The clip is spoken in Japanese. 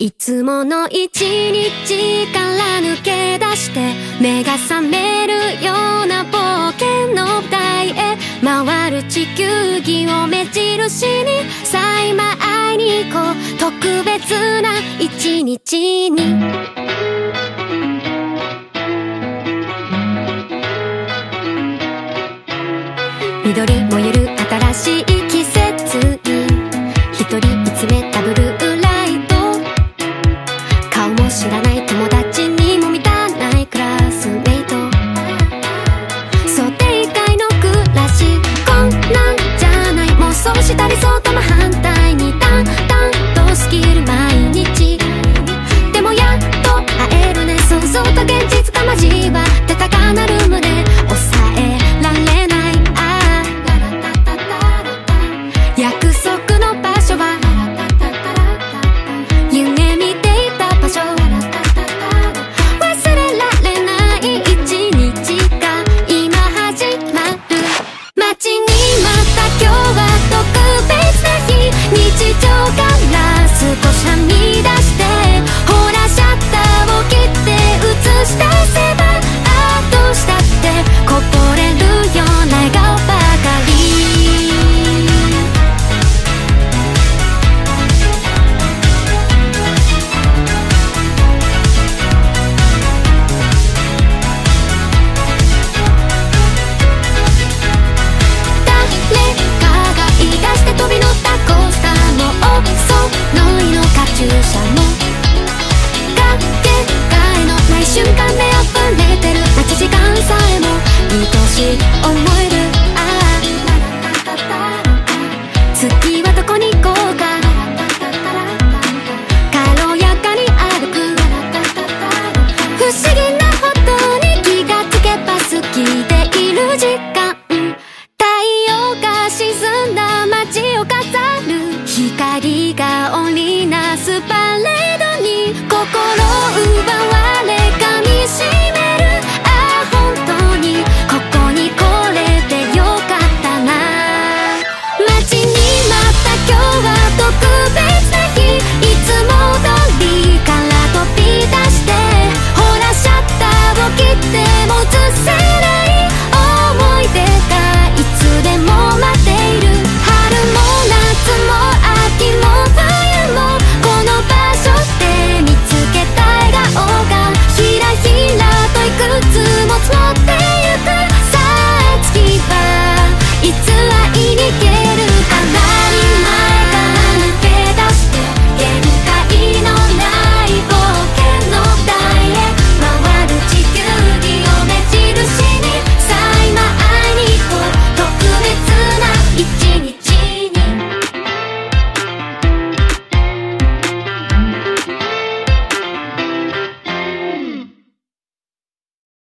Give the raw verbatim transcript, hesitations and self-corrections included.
いつもの一日から抜け出して目が覚めるような冒険の舞台へ回る地球儀を目印にさあ今会いに行こう特別な一日に緑燃える新しい季節に一人見つめたブルーライト顔も知らない友達にも満たないクラスメイト想定外の暮らしこんなんじゃない妄想したりそうとも反対に淡々と過ぎる毎日でもやっと会えるね想像と現実が交わって高鳴る胸抑えられないああ約束の場所は夢見ていた場所忘れられない一日が今始まる街にまた今日は特別な日日常から少しはみ出してほらシャッターを切って映し出せばあどうしたってこぼれるような笑顔ばかり飛び乗ったコースターもおそろいのカチューシャもかけがえのない瞬間で溢れてる待ち時間さえも愛しい思えるああ次はどこに行こうか軽やかに歩く不思議なほどに気がつけば好きでいる時間太陽が沈んだ街を飾る光が織りなすパレードに心を奪う